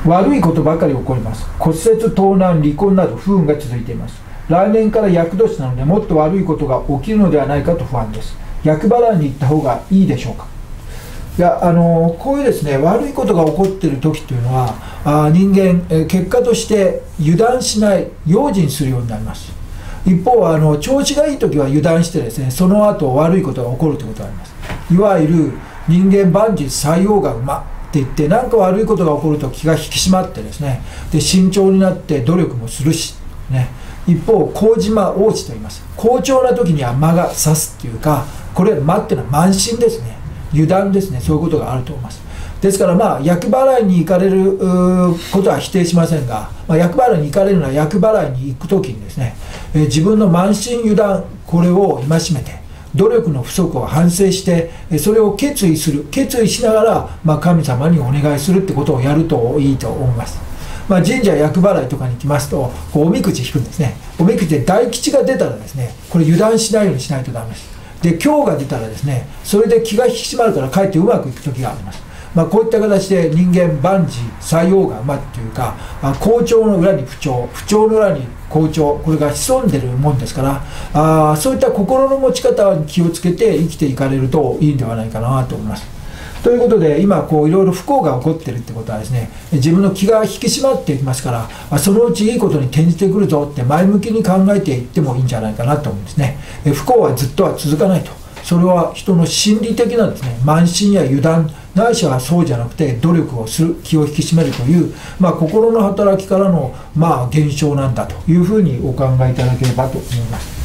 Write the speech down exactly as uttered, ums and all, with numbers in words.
悪いことばかり起こります。骨折、盗難、離婚など不運が続いています。来年から厄年なのでもっと悪いことが起きるのではないかと不安です。厄払いに行った方がいいでしょうか。いやあのこういうですね悪いことが起こっている時というのはあ人間え結果として油断しない用心するようになります。一方あの調子がいい時は油断してですねその後悪いことが起こるということがあります。いわゆる人間万事採用が馬って言って何か悪いことが起こると気が引き締まってですねで慎重になって努力もするしね。一方麹島王子と言います。好調な時には間が差すっていうかこれ間っていうのは慢心ですね。油断ですね。そういうことがあると思います。ですからまあ厄払いに行かれることは否定しませんが、まあ、厄払いに行かれるのは厄払いに行く時にですね、えー、自分の慢心油断これを戒めて努力の不足を反省してそれを決意する決意しながら、まあ、神様にお願いするってことをやるといいと思います。まあ、神社厄払いとかに来ますとこうおみくじ引くんですね。おみくじで大吉が出たらですねこれ油断しないようにしないとダメです。で凶が出たらですねそれで気が引き締まるからかえってうまくいく時があります。まあ、こういった形で人間万事採用が馬っていうか、まあ、好調の裏に不調不調の裏に好調これが潜んでるもんですからあそういった心の持ち方に気をつけて生きていかれるといいんではないかなと思います。ということで今こういろいろ不幸が起こってるってことはですね自分の気が引き締まっていきますからそのうちいいことに転じてくるぞって前向きに考えていってもいいんじゃないかなと思うんですね。不幸はずっとは続かないと。それは人の心理的なですね慢心や油断ないしはそうじゃなくて努力をする気を引き締めるという、まあ、心の働きからの、まあ、現象なんだというふうにお考えいただければと思います。